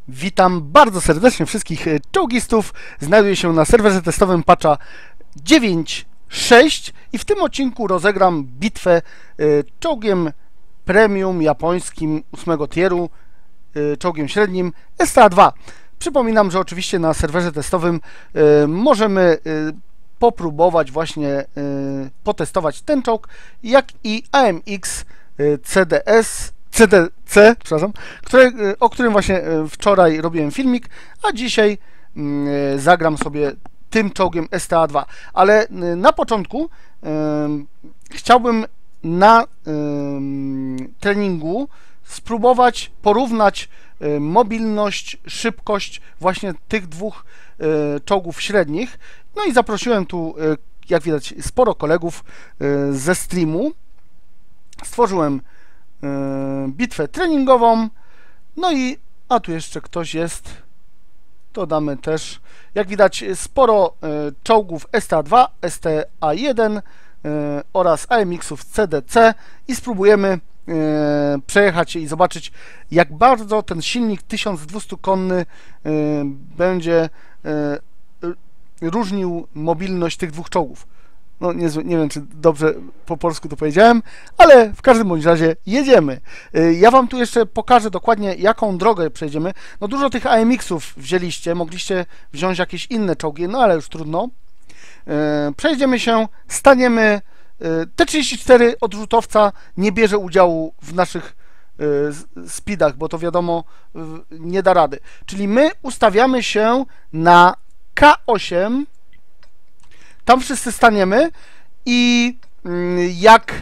Witam bardzo serdecznie wszystkich czołgistów. Znajduję się na serwerze testowym patcha 9.6 i w tym odcinku rozegram bitwę czołgiem premium japońskim 8 tieru, czołgiem średnim STA-2. Przypominam, że oczywiście na serwerze testowym możemy popróbować właśnie potestować ten czołg, jak i AMX CDC, przepraszam, o którym właśnie wczoraj robiłem filmik, a dzisiaj zagram sobie tym czołgiem STA-2. Ale na początku chciałbym na treningu spróbować porównać mobilność, szybkość właśnie tych dwóch czołgów średnich. No i zaprosiłem tu, jak widać, sporo kolegów ze streamu. Stworzyłem bitwę treningową, no i a tu jeszcze ktoś jest, to damy też, jak widać, sporo czołgów STA-2, STA-1 oraz AMX-ów CDC i spróbujemy przejechać się i zobaczyć, jak bardzo ten silnik 1200-konny będzie różnił mobilność tych dwóch czołgów. No nie wiem, czy dobrze po polsku to powiedziałem, ale w każdym bądź razie jedziemy. Ja wam tu jeszcze pokażę dokładnie, jaką drogę przejdziemy. No dużo tych AMX-ów wzięliście, mogliście wziąć jakieś inne czołgi, no ale już trudno. Przejdziemy się, staniemy. T-34 odrzutowca nie bierze udziału w naszych speedach, bo to wiadomo, nie da rady. Czyli my ustawiamy się na K8, tam wszyscy staniemy i jak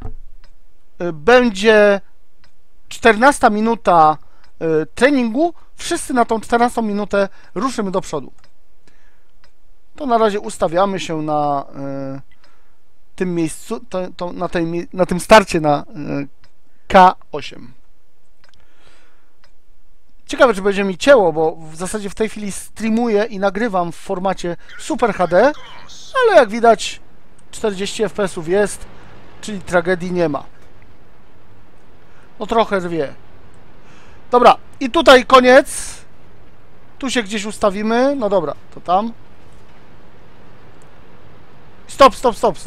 będzie 14 minuta treningu, wszyscy na tą 14 minutę ruszymy do przodu. To na razie ustawiamy się na tym miejscu, na tym starcie na K8. Ciekawe, czy będzie mi cięło, bo w zasadzie w tej chwili streamuję i nagrywam w formacie Super HD, ale jak widać 40 FPS-ów jest, czyli tragedii nie ma. No trochę rwie. Dobra, i tutaj koniec. Tu się gdzieś ustawimy. No dobra, to tam. Stop.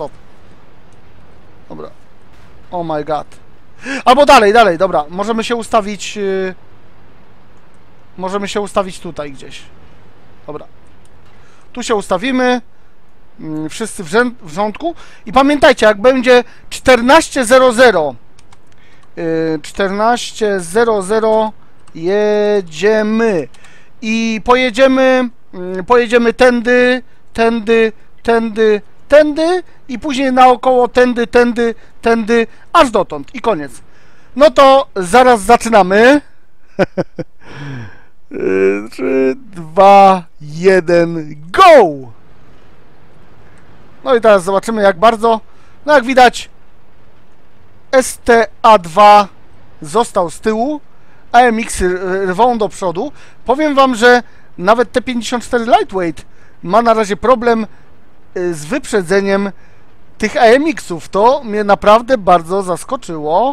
Dobra. Oh my god. Albo dalej, dobra. Możemy się ustawić... Możemy się ustawić tutaj gdzieś. Dobra. Tu się ustawimy. Wszyscy w rządku. I pamiętajcie, jak będzie 14:00 14:00 jedziemy. I pojedziemy tędy i później naokoło tędy, aż dotąd i koniec. No to zaraz zaczynamy. 3, 2, 1, go! No i teraz zobaczymy, jak bardzo. No jak widać, STA-2 został z tyłu, AMX rwą do przodu. Powiem wam, że nawet T-54 Lightweight ma na razie problem z wyprzedzeniem tych AMX-ów. To mnie naprawdę bardzo zaskoczyło.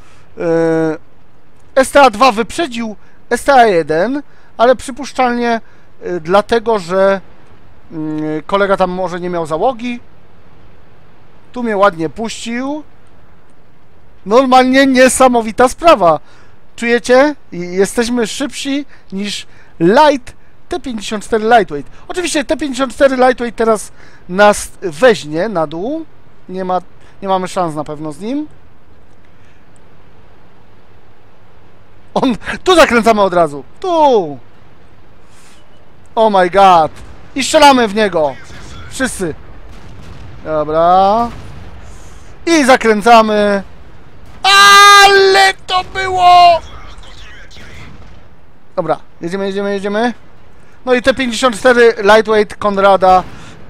STA-2 wyprzedził STA-1, ale przypuszczalnie dlatego, że kolega tam może nie miał załogi. Tu mnie ładnie puścił. Normalnie niesamowita sprawa. Czujecie? Jesteśmy szybsi niż Light T-54 Lightweight. Oczywiście T-54 Lightweight teraz nas weźmie na dół. Nie mamy szans na pewno z nim. Tu zakręcamy od razu. Tu! Oh my god! I strzelamy w niego! Wszyscy! Dobra. I zakręcamy. Ale to było! Dobra, jedziemy. No i T-54 Lightweight Konrada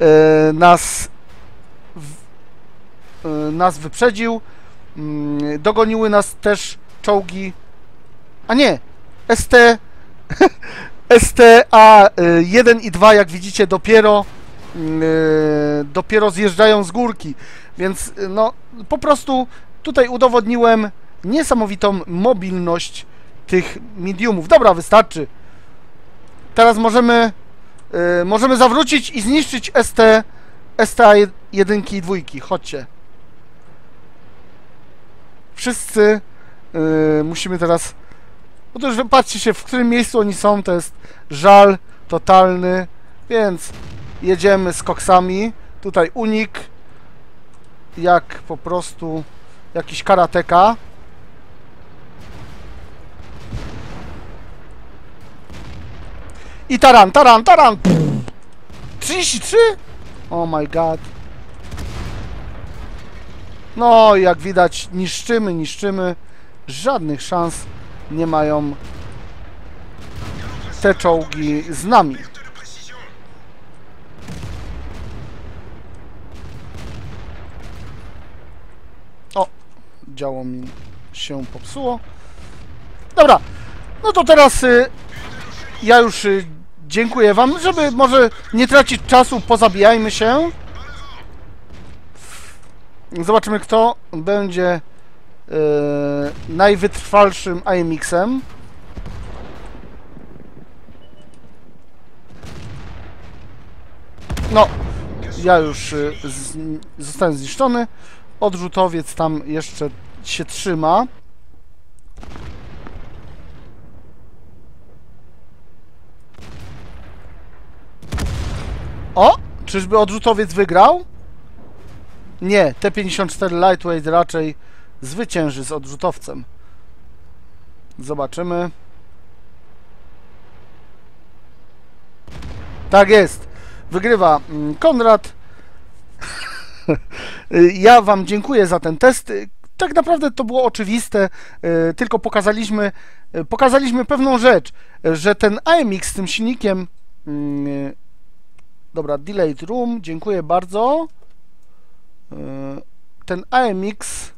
nas wyprzedził. Dogoniły nas też czołgi. A nie! STA-1 i 2, jak widzicie, dopiero zjeżdżają z górki. Więc no, po prostu tutaj udowodniłem niesamowitą mobilność tych mediumów. Dobra, wystarczy. Teraz możemy zawrócić i zniszczyć STA 1 i 2. Chodźcie. Wszyscy musimy teraz... No to już patrzcie się, w którym miejscu oni są, to jest żal totalny, więc jedziemy z koksami. Tutaj unik, jak po prostu jakiś karateka. I taran! 33? Oh my god. No, jak widać, niszczymy. Żadnych szans nie mają te czołgi z nami. O, działo mi się popsuło. Dobra, no to teraz ja już dziękuję wam, żeby może nie tracić czasu, pozabijajmy się. Zobaczymy, kto będzie najwytrwalszym AMX-em. No, ja już zostałem zniszczony. Odrzutowiec tam jeszcze się trzyma. O! Czyżby odrzutowiec wygrał? Nie, T-54 Lightweight raczej zwycięży z odrzutowcem. Zobaczymy. Tak jest. Wygrywa Konrad. Ja wam dziękuję za ten test. Tak naprawdę to było oczywiste, tylko pokazaliśmy pewną rzecz, że ten AMX z tym silnikiem... Dobra, Delayed Room, dziękuję bardzo. Ten AMX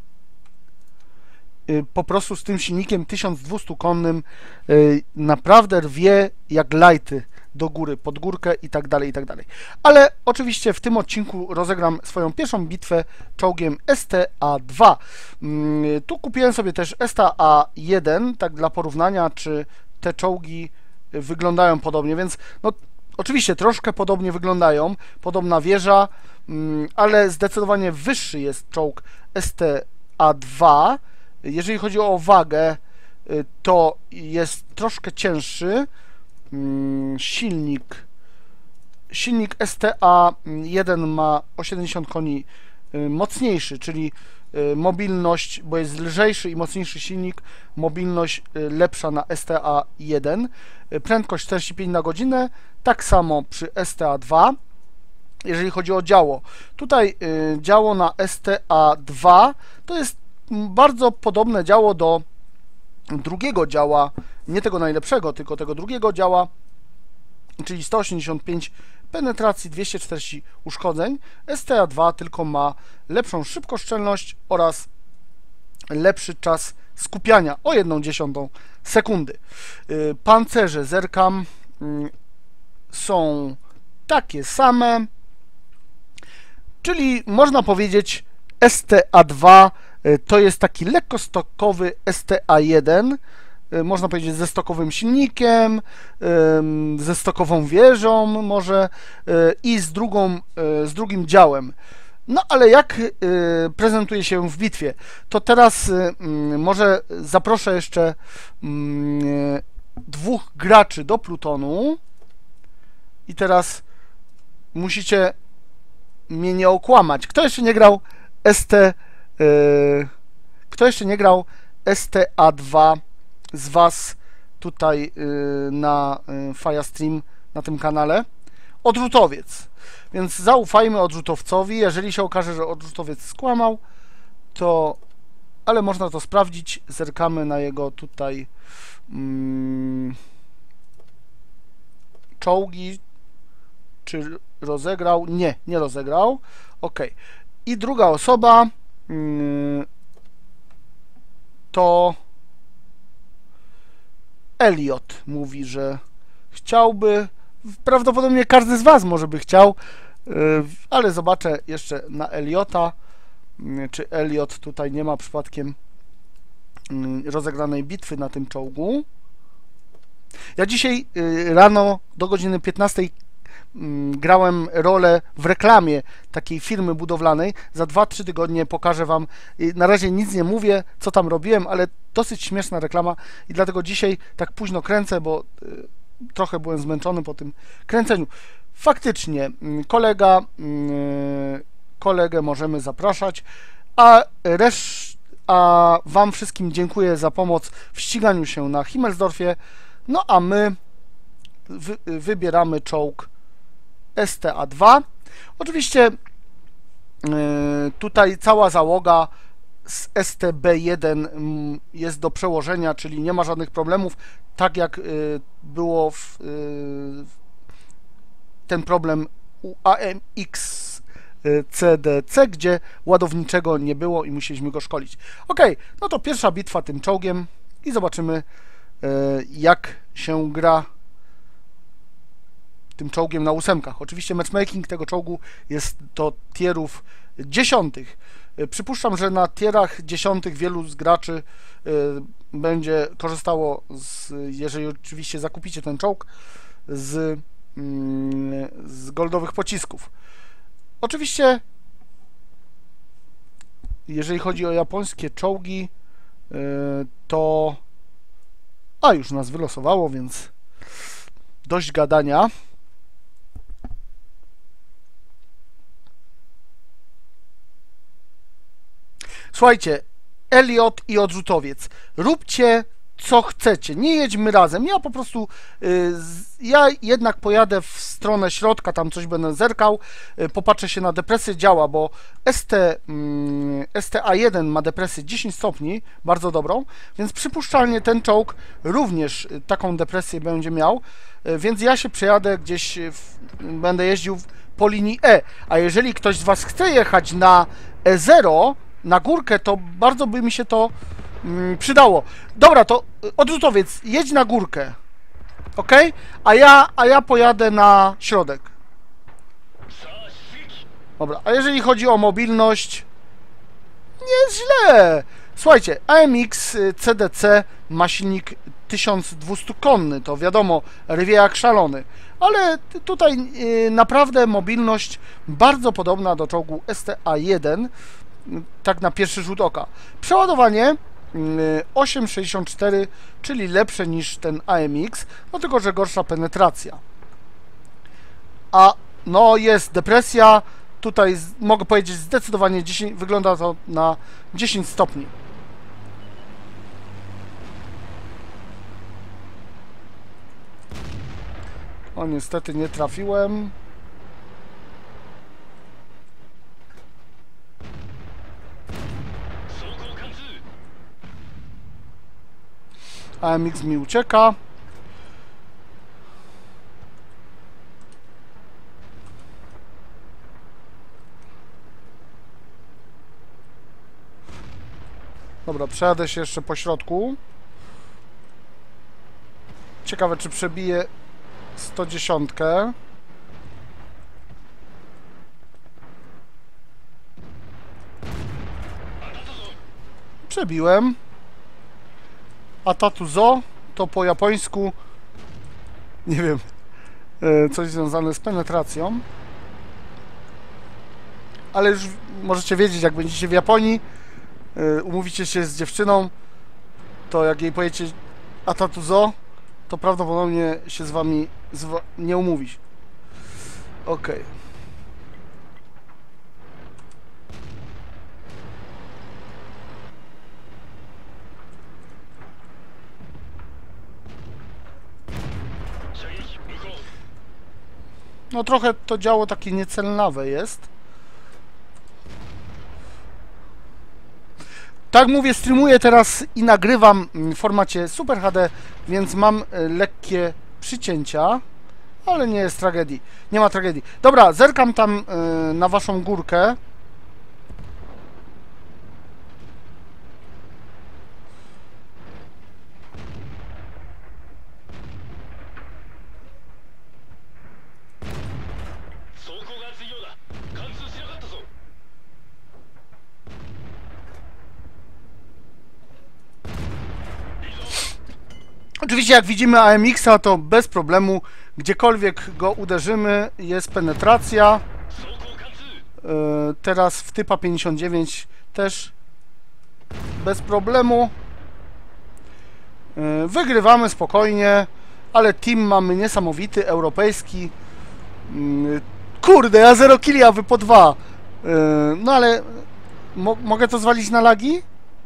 po prostu z tym silnikiem 1200-konnym naprawdę rwie jak lighty do góry, pod górkę i tak dalej, i tak dalej. Ale oczywiście w tym odcinku rozegram swoją pierwszą bitwę czołgiem STA-2. Tu kupiłem sobie też STA-1, tak dla porównania, czy te czołgi wyglądają podobnie, więc no oczywiście troszkę podobnie wyglądają, podobna wieża, ale zdecydowanie wyższy jest czołg STA-2. Jeżeli chodzi o wagę, to jest troszkę cięższy. Silnik STA-1 ma o 70 koni mocniejszy, czyli mobilność, bo jest lżejszy i mocniejszy silnik, mobilność lepsza na STA-1, prędkość 45 na godzinę, tak samo przy STA-2. Jeżeli chodzi o działo, tutaj działo na STA-2 to jest bardzo podobne działo do drugiego działa, nie tego najlepszego, tylko tego drugiego działa, czyli 185 penetracji, 240 uszkodzeń. STA-2 tylko ma lepszą szybkoszczelność oraz lepszy czas skupiania o 1/10 sekundy. Pancerze, zerkam, są takie same, czyli można powiedzieć STA-2 to jest taki lekkostokowy STA-1, można powiedzieć ze stokowym silnikiem, ze stokową wieżą może i z drugim działem. No ale jak prezentuje się w bitwie? To teraz może zaproszę jeszcze dwóch graczy do plutonu i teraz musicie mnie nie okłamać. Kto jeszcze nie grał STA-2 z was tutaj na Firestream, na tym kanale? Odrzutowiec. Więc zaufajmy odrzutowcowi. Jeżeli się okaże, że odrzutowiec skłamał, to... Ale można to sprawdzić. Zerkamy na jego tutaj czołgi. Czy rozegrał? Nie, nie rozegrał. Ok. I druga osoba to Elliot. Mówi, że chciałby. Prawdopodobnie każdy z was może by chciał, ale zobaczę jeszcze na Elliota, czy Elliot tutaj nie ma przypadkiem rozegranej bitwy na tym czołgu. Ja dzisiaj rano do godziny 15 grałem rolę w reklamie takiej firmy budowlanej. Za 2-3 tygodnie pokażę Wam. Na razie nic nie mówię, co tam robiłem, ale dosyć śmieszna reklama i dlatego dzisiaj tak późno kręcę, bo trochę byłem zmęczony po tym kręceniu. Faktycznie kolegę możemy zapraszać, a Wam wszystkim dziękuję za pomoc w ściganiu się na Himmelsdorfie. No a my wybieramy czołg STA-2. Oczywiście tutaj cała załoga z STB-1 jest do przełożenia, czyli nie ma żadnych problemów, tak jak było ten problem u AMX CDC, gdzie ładowniczego nie było i musieliśmy go szkolić. Ok, no to pierwsza bitwa tym czołgiem i zobaczymy, jak się gra tym czołgiem na 8. Oczywiście matchmaking tego czołgu jest do tierów 10. Przypuszczam, że na tierach 10 wielu z graczy będzie korzystało, jeżeli oczywiście zakupicie ten czołg, z goldowych pocisków. Oczywiście, jeżeli chodzi o japońskie czołgi, to... już nas wylosowało, więc dość gadania. Słuchajcie, Elliot i odrzutowiec. Róbcie co chcecie, nie jedźmy razem. Ja po prostu, ja jednak pojadę w stronę środka, tam coś będę zerkał, popatrzę się na depresję, działa, bo STA-1 ma depresję 10 stopni, bardzo dobrą, więc przypuszczalnie ten czołg również taką depresję będzie miał, więc ja się przejadę gdzieś, będę jeździł po linii E, a jeżeli ktoś z Was chce jechać na E0, na górkę, to bardzo by mi się to przydało. Dobra, to odrzutowiec, jedź na górkę. Ok? A ja pojadę na środek. Dobra, a jeżeli chodzi o mobilność, nie jest źle. Słuchajcie, AMX CDC ma silnik 1200 konny, to wiadomo, rwie jak szalony. Ale tutaj naprawdę mobilność bardzo podobna do czołgu STA-1, tak na pierwszy rzut oka. Przeładowanie 8,64, czyli lepsze niż ten AMX, no tylko że gorsza penetracja. A no jest depresja, tutaj mogę powiedzieć zdecydowanie 10, wygląda to na 10 stopni. O, niestety nie trafiłem. AMX mi ucieka. Dobra, przejadę się jeszcze po środku. Ciekawe, czy przebiję 110. Przebiłem. A Tatuzo to po japońsku, nie wiem, coś związane z penetracją. Ale już możecie wiedzieć, jak będziecie w Japonii, umówicie się z dziewczyną, to jak jej powiecie Atatuzo, to prawdopodobnie się z wami nie umówi. Okej. No trochę to działo takie niecelnawe jest. Tak mówię, streamuję teraz i nagrywam w formacie Super HD, więc mam lekkie przycięcia, ale nie jest tragedii. Nie ma tragedii. Dobra, zerkam tam na waszą górkę. Oczywiście jak widzimy AMX-a, to bez problemu, gdziekolwiek go uderzymy, jest penetracja. Teraz w typa 59 też bez problemu. Wygrywamy spokojnie, ale team mamy niesamowity, europejski. Kurde, ja 0 killi, a wy po 2. No ale mogę to zwalić na lagi?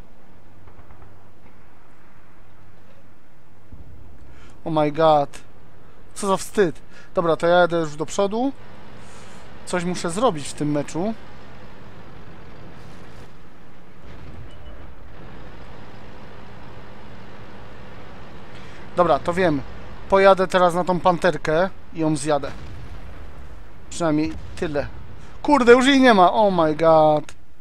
Oh my god. Co za wstyd. Dobra, to ja jadę już do przodu. Coś muszę zrobić w tym meczu. Dobra, to wiem. Pojadę teraz na tą panterkę i ją zjadę. Przynajmniej tyle. Kurde, już jej nie ma. Oh my god.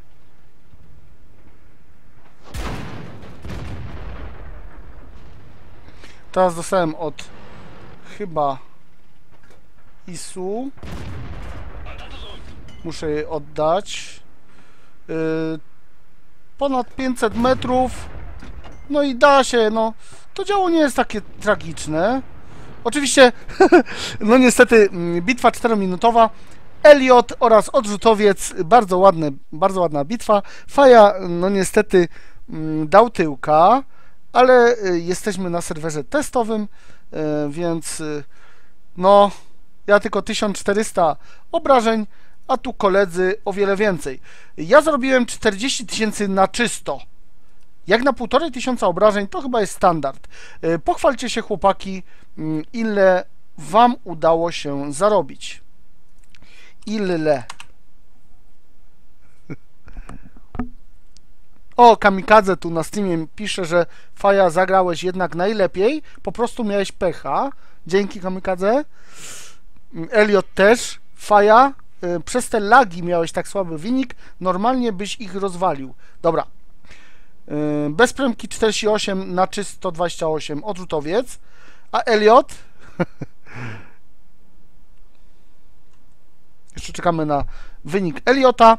Teraz dostałem od chyba Isu. Muszę jej oddać. Ponad 500 metrów. No i da się, no. To działo nie jest takie tragiczne. Oczywiście, no niestety, bitwa 4-minutowa. Elliot oraz odrzutowiec, bardzo ładna bitwa. Faja, no niestety, dał tyłka, ale jesteśmy na serwerze testowym, więc no, ja tylko 1400 obrażeń, a tu koledzy o wiele więcej. Ja zrobiłem 40 000 na czysto. Jak na 1500 obrażeń to chyba jest standard. Pochwalcie się, chłopaki, ile wam udało się zarobić. Ile? O, Kamikadze tu na Steamie pisze, że Faja, zagrałeś jednak najlepiej. Po prostu miałeś pecha. Dzięki, Kamikadze. Elliot też. Faja, przez te lagi miałeś tak słaby wynik. Normalnie byś ich rozwalił. Dobra. Bez premki 48 na czysto 28 odrzutowiec. A Elliot? Jeszcze czekamy na wynik Elliota.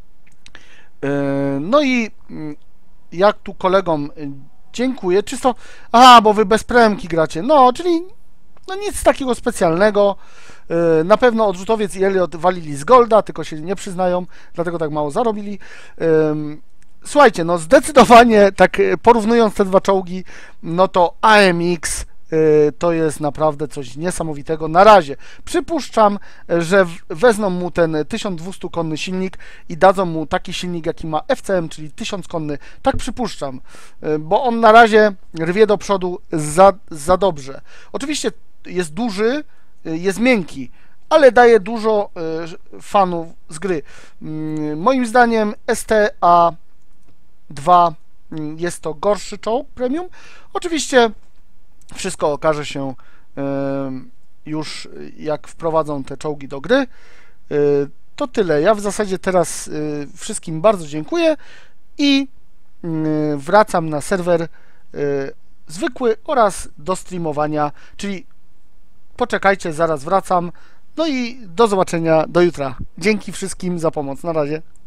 No i jak tu kolegom dziękuję. Czysto... Aha, bo wy bez premki gracie. No, czyli no nic takiego specjalnego. Na pewno odrzutowiec i Elliot walili z golda, tylko się nie przyznają, dlatego tak mało zarobili. Słuchajcie, no zdecydowanie, tak porównując te dwa czołgi, no to AMX to jest naprawdę coś niesamowitego. Na razie przypuszczam, że wezmą mu ten 1200-konny silnik i dadzą mu taki silnik, jaki ma FCM, czyli 1000-konny. Tak przypuszczam, bo on na razie rwie do przodu za dobrze. Oczywiście jest duży, jest miękki, ale daje dużo fanów z gry. Moim zdaniem STA-2 jest to gorszy czołg premium. Oczywiście wszystko okaże się już jak wprowadzą te czołgi do gry. To tyle. Ja w zasadzie teraz wszystkim bardzo dziękuję i wracam na serwer zwykły oraz do streamowania, czyli poczekajcie, zaraz wracam. No i do zobaczenia do jutra. Dzięki wszystkim za pomoc. Na razie.